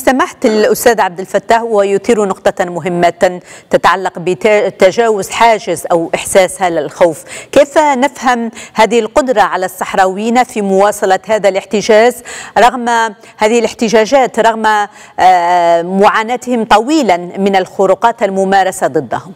سمحت الأستاذ عبد الفتاح ويثير نقطة مهمة تتعلق بتجاوز حاجز أو إحساس هذا الخوف. كيف نفهم هذه القدرة على الصحراويين في مواصلة هذا الاحتجاز رغم هذه الاحتجاجات، رغم معاناتهم طويلا من الخروقات الممارسة ضدهم؟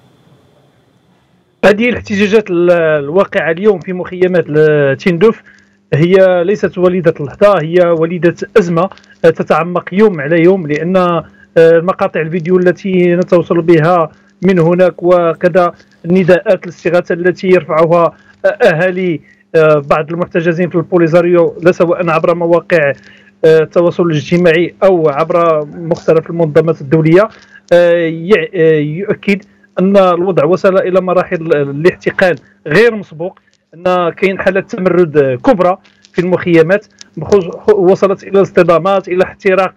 هذه الاحتجاجات الواقعة اليوم في مخيمات تندوف هي ليست وليدة اللحظة، هي وليدة أزمة تتعمق يوم على يوم، لأن مقاطع الفيديو التي نتوصل بها من هناك وكذا النداءات الاستغاثة التي يرفعها أهالي بعض المحتجزين في البوليزاريو، لا سواء عبر مواقع التواصل الاجتماعي أو عبر مختلف المنظمات الدولية، يؤكد أن الوضع وصل إلى مراحل الاحتقان غير مسبوق، أن كاين حالة تمرد كبرى في المخيمات، وصلت إلى اصطدامات، إلى احتراق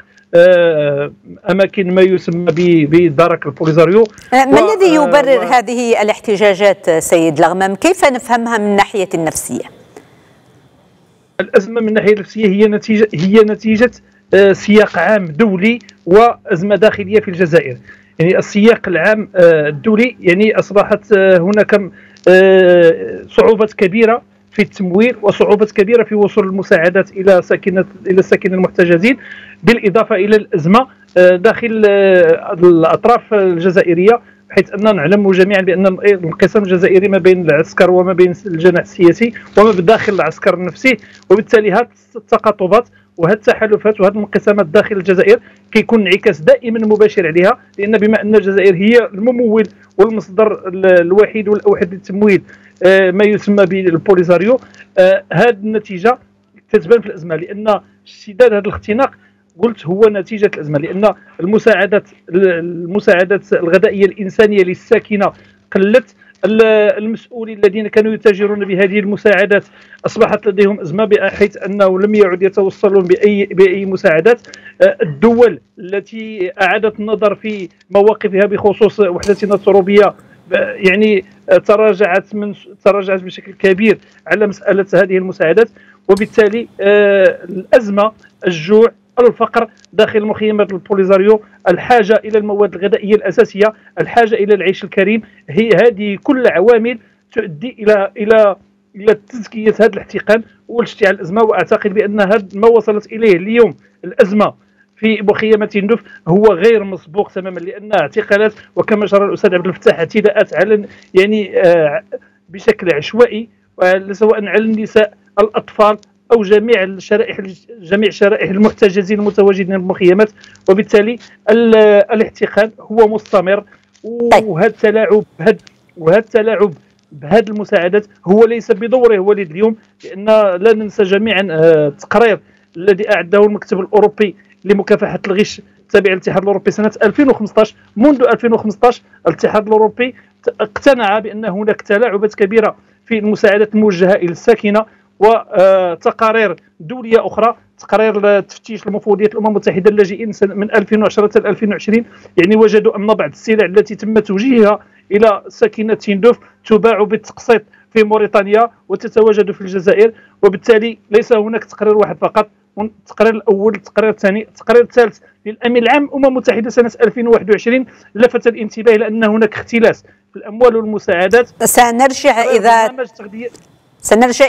أماكن ما يسمى بدرك البوليزاريو. ما الذي يبرر هذه الاحتجاجات سيد لغمام؟ كيف نفهمها من الناحية النفسية؟ الأزمة من الناحية النفسية هي نتيجة سياق عام دولي وأزمة داخلية في الجزائر. يعني السياق العام الدولي يعني أصبحت هناك صعوبات كبيرة في التمويل وصعوبات كبيرة في وصول المساعدات إلى ساكن المحتجزين، بالإضافة إلى الأزمة داخل الأطراف الجزائرية، حيث أننا نعلم جميعا بأن الانقسام الجزائري ما بين العسكر وما بين الجناح السياسي وما بداخل العسكر نفسه، وبالتالي هذه التقاطبات وهذه التحالفات وهذه الانقسامات داخل الجزائر كيكون انعكاس دائما مباشر عليها، لان بما ان الجزائر هي الممول والمصدر الوحيد والاوحد للتمويل ما يسمى بالبوليزاريو، هذه النتيجه تتبان في الازمه، لان اشتداد هذا الاختناق قلت هو نتيجه الازمه، لان المساعدات الغذائيه الانسانيه للساكنه قلت، المسؤولين الذين كانوا يتاجرون بهذه المساعدات أصبحت لديهم أزمة حيث أنه لم يعد يتوصلون بأي مساعدات. الدول التي أعادت النظر في مواقفها بخصوص وحدتنا الترابية يعني تراجعت بشكل كبير على مسألة هذه المساعدات، وبالتالي الأزمة، الجوع، الفقر داخل مخيمات البوليزاريو، الحاجة إلى المواد الغذائية الأساسية، الحاجة إلى العيش الكريم، هي هذه كل عوامل تؤدي إلى تزكية هذا الاحتقان والاشتعال الأزمة. وأعتقد بأن هذا ما وصلت إليه اليوم الأزمة في مخيمات تندوف هو غير مسبوق تماما، لأن اعتقالات وكما شرع الأستاذ عبد الفتاح اعتداءات على يعني بشكل عشوائي، سواء على النساء، الأطفال، أو جميع شرائح المحتجزين المتواجدين في المخيمات، وبالتالي الاحتقان هو مستمر. وهذا التلاعب بهذه المساعدات هو ليس بدوره وليد اليوم، لأن لا ننسى جميعا التقرير الذي أعده المكتب الأوروبي لمكافحة الغش التابع للاتحاد الأوروبي سنة 2015. منذ 2015 الاتحاد الأوروبي اقتنع بأن هناك تلاعبات كبيرة في المساعدات الموجهة إلى الساكنة، وتقارير دولية أخرى، تقارير تفتيش المفوضية الأمم المتحدة اللاجئين من 2010 إلى 2020 يعني وجدوا أن بعض السلع التي تم توجيهها إلى ساكنة تندوف تباع بالتقسيط في موريتانيا وتتواجد في الجزائر. وبالتالي ليس هناك تقرير واحد فقط، التقرير الأول، التقرير الثاني، التقرير الثالث للأمين العام الأمم المتحدة سنة 2021 لفت الانتباه لأن هناك اختلاس في الأموال والمساعدات. سنرجع